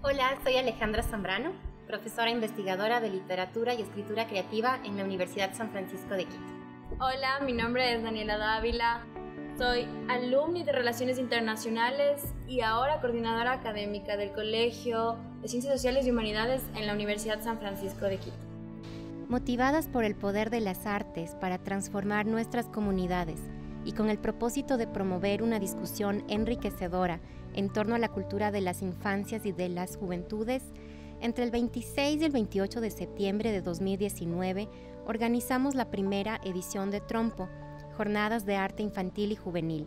Hola, soy Alejandra Zambrano, profesora investigadora de literatura y escritura creativa en la Universidad San Francisco de Quito. Hola, mi nombre es Daniela Dávila, soy alumni de Relaciones Internacionales y ahora coordinadora académica del Colegio de Ciencias Sociales y Humanidades en la Universidad San Francisco de Quito. Motivadas por el poder de las artes para transformar nuestras comunidades y con el propósito de promover una discusión enriquecedora en torno a la cultura de las infancias y de las juventudes, entre el 26 y el 28 de septiembre de 2019 organizamos la primera edición de Trompo, Jornadas de Arte Infantil y Juvenil.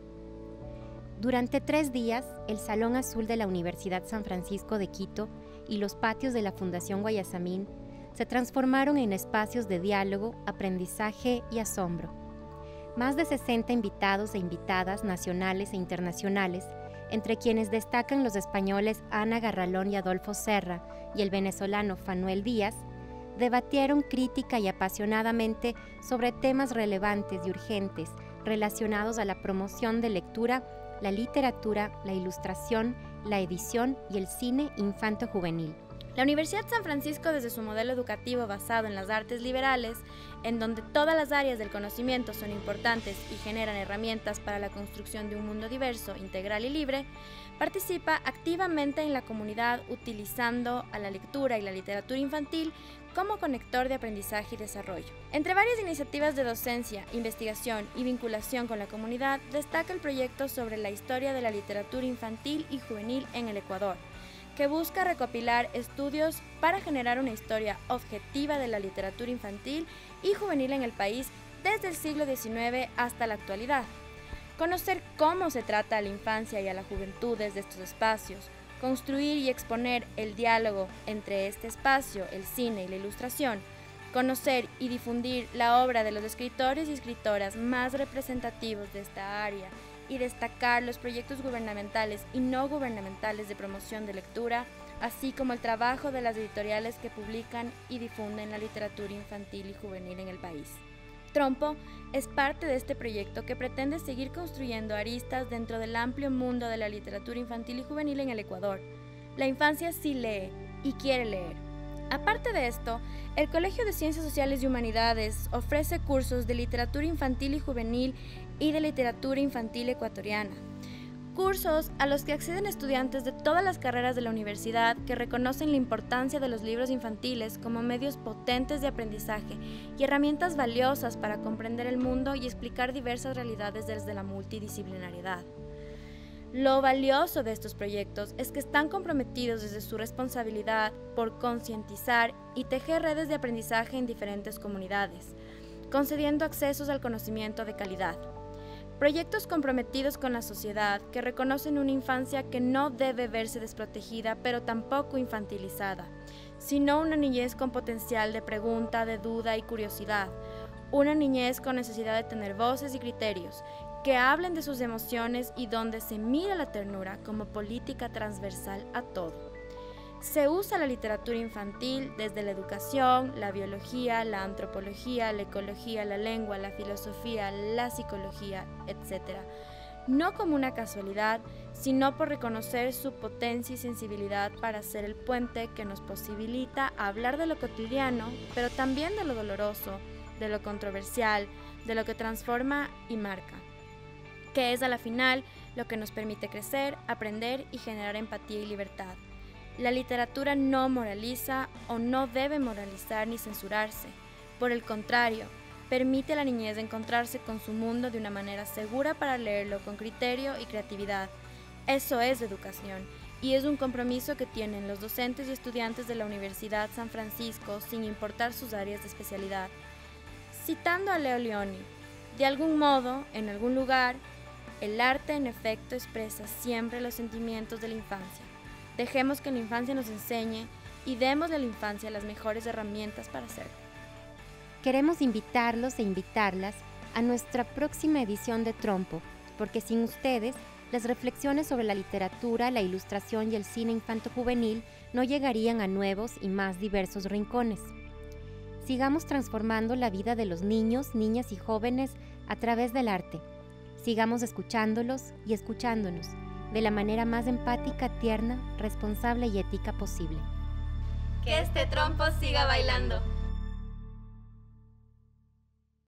Durante 3 días, el Salón Azul de la Universidad San Francisco de Quito y los patios de la Fundación Guayasamín se transformaron en espacios de diálogo, aprendizaje y asombro. Más de 60 invitados e invitadas nacionales e internacionales, entre quienes destacan los españoles Ana Garralón y Adolfo Serra y el venezolano Fanuel Díaz, debatieron crítica y apasionadamente sobre temas relevantes y urgentes relacionados a la promoción de lectura, la literatura, la ilustración, la edición y el cine infanto-juvenil. La Universidad San Francisco, desde su modelo educativo basado en las artes liberales, en donde todas las áreas del conocimiento son importantes y generan herramientas para la construcción de un mundo diverso, integral y libre, participa activamente en la comunidad utilizando a la lectura y la literatura infantil como conector de aprendizaje y desarrollo. Entre varias iniciativas de docencia, investigación y vinculación con la comunidad, destaca el proyecto sobre la historia de la literatura infantil y juvenil en el Ecuador, que busca recopilar estudios para generar una historia objetiva de la literatura infantil y juvenil en el país desde el siglo XIX hasta la actualidad. Conocer cómo se trata a la infancia y a la juventud desde estos espacios, construir y exponer el diálogo entre este espacio, el cine y la ilustración, conocer y difundir la obra de los escritores y escritoras más representativos de esta área y destacar los proyectos gubernamentales y no gubernamentales de promoción de lectura, así como el trabajo de las editoriales que publican y difunden la literatura infantil y juvenil en el país. Trompo es parte de este proyecto que pretende seguir construyendo aristas dentro del amplio mundo de la literatura infantil y juvenil en el Ecuador. La infancia sí lee y quiere leer. Aparte de esto, el Colegio de Ciencias Sociales y Humanidades ofrece cursos de literatura infantil y juvenil y de literatura infantil ecuatoriana. Cursos a los que acceden estudiantes de todas las carreras de la universidad que reconocen la importancia de los libros infantiles como medios potentes de aprendizaje y herramientas valiosas para comprender el mundo y explicar diversas realidades desde la multidisciplinariedad. Lo valioso de estos proyectos es que están comprometidos desde su responsabilidad por concientizar y tejer redes de aprendizaje en diferentes comunidades, concediendo accesos al conocimiento de calidad. Proyectos comprometidos con la sociedad que reconocen una infancia que no debe verse desprotegida, pero tampoco infantilizada, sino una niñez con potencial de pregunta, de duda y curiosidad, una niñez con necesidad de tener voces y criterios, que hablen de sus emociones y donde se mira la ternura como política transversal a todo. Se usa la literatura infantil desde la educación, la biología, la antropología, la ecología, la lengua, la filosofía, la psicología, etc. No como una casualidad, sino por reconocer su potencia y sensibilidad para ser el puente que nos posibilita hablar de lo cotidiano, pero también de lo doloroso, de lo controversial, de lo que transforma y marca, que es a la final lo que nos permite crecer, aprender y generar empatía y libertad. La literatura no moraliza o no debe moralizar ni censurarse. Por el contrario, permite a la niñez encontrarse con su mundo de una manera segura para leerlo con criterio y creatividad. Eso es educación y es un compromiso que tienen los docentes y estudiantes de la Universidad San Francisco sin importar sus áreas de especialidad. Citando a Leo Lionni, de algún modo, en algún lugar, el arte en efecto expresa siempre los sentimientos de la infancia. Dejemos que la infancia nos enseñe y démosle a la infancia las mejores herramientas para hacerlo. Queremos invitarlos e invitarlas a nuestra próxima edición de Trompo, porque sin ustedes, las reflexiones sobre la literatura, la ilustración y el cine infanto-juvenil no llegarían a nuevos y más diversos rincones. Sigamos transformando la vida de los niños, niñas y jóvenes a través del arte. Sigamos escuchándolos y escuchándonos. de la manera más empática, tierna, responsable y ética posible. Que este trompo siga bailando.